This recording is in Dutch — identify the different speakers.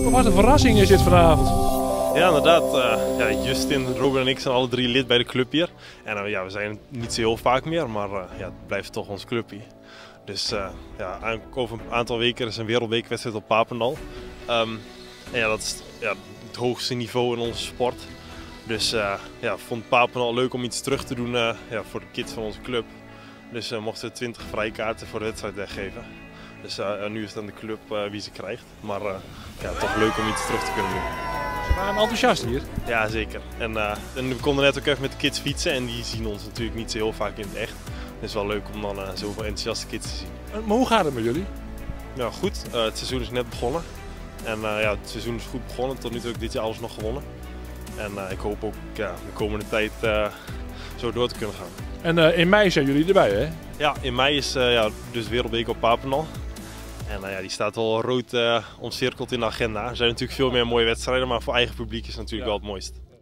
Speaker 1: Wat een verrassing is dit vanavond.
Speaker 2: Ja, inderdaad. Ja, Justin, Robin en ik zijn alle 3 lid bij de club hier. En ja, we zijn niet zo heel vaak meer, maar ja, het blijft toch ons clubje. Dus ja, over een aantal weken is een wereldbekerwedstrijd op Papendal. En ja, dat is het hoogste niveau in onze sport. Dus ja, vond Papendal leuk om iets terug te doen ja, voor de kids van onze club. Dus mochten we 20 vrijkaarten voor de wedstrijd weggeven. Dus nu is het aan de club wie ze krijgt. Maar ja, toch leuk om iets terug te kunnen doen.
Speaker 1: Ze waren enthousiast hier.
Speaker 2: Ja, zeker. En we konden net ook even met de kids fietsen en die zien ons natuurlijk niet zo heel vaak in het echt. Het is wel leuk om dan zoveel enthousiaste kids te zien.
Speaker 1: Maar hoe gaat het met jullie?
Speaker 2: Ja, goed. Het seizoen is net begonnen. En ja, het seizoen is goed begonnen. Tot nu toe heb ik dit jaar alles nog gewonnen. En ik hoop ook ja, de komende tijd zo door te kunnen gaan.
Speaker 1: En in mei zijn jullie erbij, hè?
Speaker 2: Ja, in mei is ja, dus Wereldbeker op Papendal. En ja, die staat wel rood omcirkeld in de agenda. Er zijn natuurlijk veel meer mooie wedstrijden, maar voor eigen publiek is het natuurlijk wel het mooist.